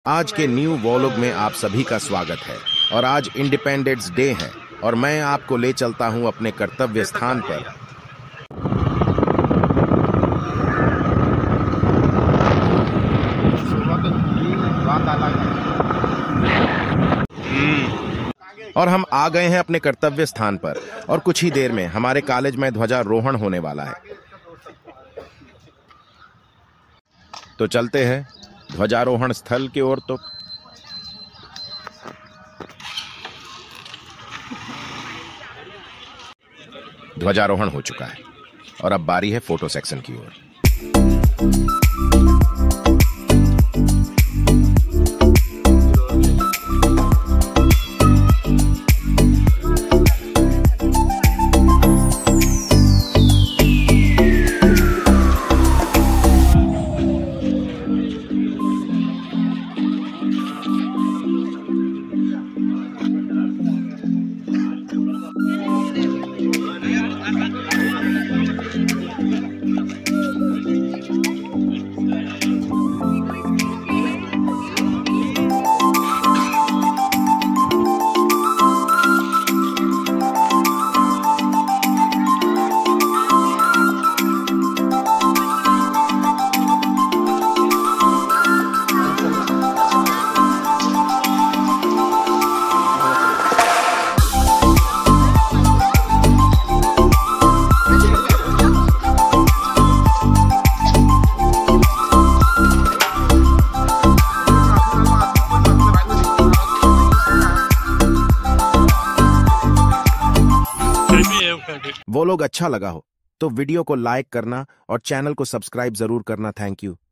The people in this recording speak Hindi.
आज के न्यू व्लॉग में आप सभी का स्वागत है और आज इंडिपेंडेंस डे है और मैं आपको ले चलता हूं अपने कर्तव्य स्थान पर। और हम आ गए हैं अपने कर्तव्य स्थान पर और कुछ ही देर में हमारे कॉलेज में ध्वजारोहण होने वाला है। तो चलते हैं ध्वजारोहण स्थल की ओर। तो ध्वजारोहण हो चुका है और अब बारी है फोटो सेक्शन की ओर। वो लोग अच्छा लगा हो तो वीडियो को लाइक करना और चैनल को सब्सक्राइब जरूर करना। Thank you.